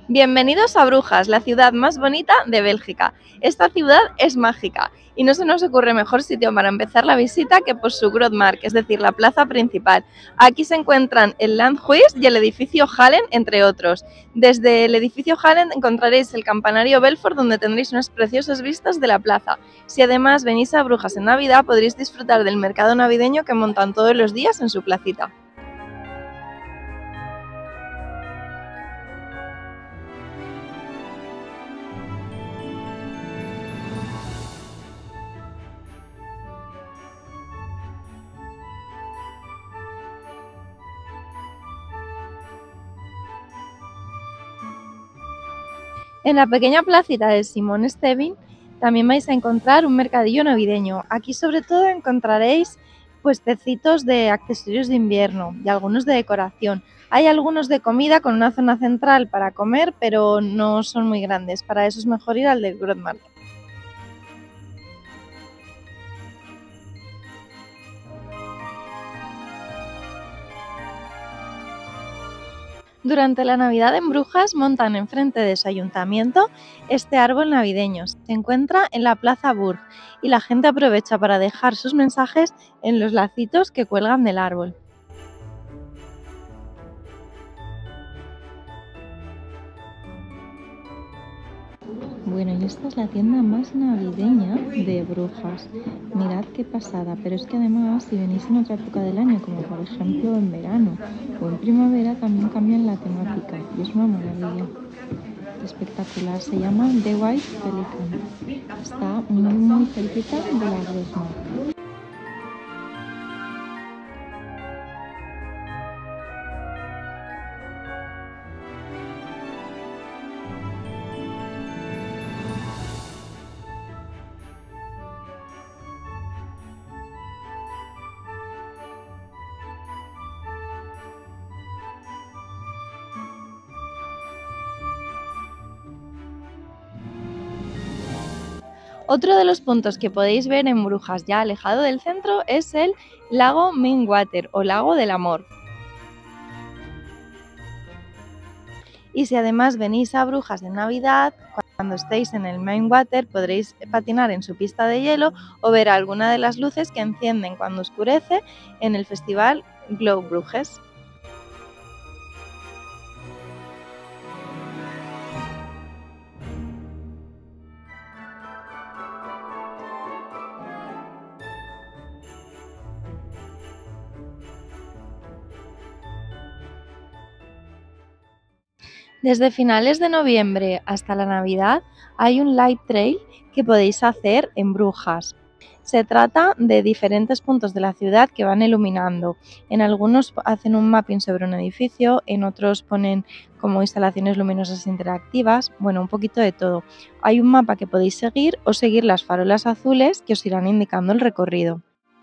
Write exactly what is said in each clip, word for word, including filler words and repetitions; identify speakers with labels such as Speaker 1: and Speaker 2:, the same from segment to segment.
Speaker 1: Bienvenidos a Brujas, la ciudad más bonita de Bélgica. Esta ciudad es mágica y no se nos ocurre mejor sitio para empezar la visita que por su Grootmarkt, es decir, la plaza principal. Aquí se encuentran el Landhuis y el edificio Hallen, entre otros. Desde el edificio Hallen encontraréis el campanario Belfort, donde tendréis unas preciosas vistas de la plaza. Si además venís a Brujas en Navidad, podréis disfrutar del mercado navideño que montan todos los días en su placita. En la pequeña placita de Simon Stevin también vais a encontrar un mercadillo navideño. Aquí sobre todo encontraréis puestecitos de accesorios de invierno y algunos de decoración. Hay algunos de comida con una zona central para comer, pero no son muy grandes. Para eso es mejor ir al del Grootmarkt. Durante la Navidad en Brujas montan enfrente de su ayuntamiento este árbol navideño. Se encuentra en la Plaza Burg y la gente aprovecha para dejar sus mensajes en los lacitos que cuelgan del árbol. Bueno, y esta es la tienda más navideña de Brujas. Mirad qué pasada, pero es que además si venís en otra época del año, como por ejemplo en verano o en primavera, también cambian la temática y es una maravilla. Espectacular, se llama The White Pelican. Está muy muy cerquita de la Grootmarkt. Otro de los puntos que podéis ver en Brujas ya alejado del centro es el lago Mainwater o lago del amor. Y si además venís a Brujas en Navidad, cuando estéis en el Mainwater podréis patinar en su pista de hielo o ver alguna de las luces que encienden cuando oscurece en el festival Glow Bruges. Desde finales de noviembre hasta la Navidad hay un light trail que podéis hacer en Brujas. Se trata de diferentes puntos de la ciudad que van iluminando. En algunos hacen un mapping sobre un edificio, en otros ponen como instalaciones luminosas interactivas, bueno, un poquito de todo. Hay un mapa que podéis seguir o seguir las farolas azules que os irán indicando el recorrido.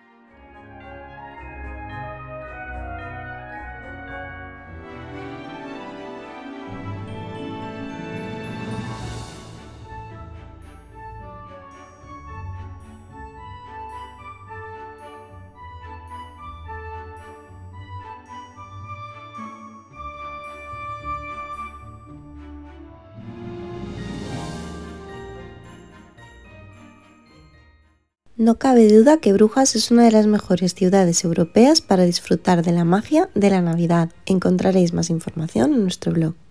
Speaker 2: No cabe duda que Brujas es una de las mejores ciudades europeas para disfrutar de la magia de la Navidad. Encontraréis más información en nuestro blog.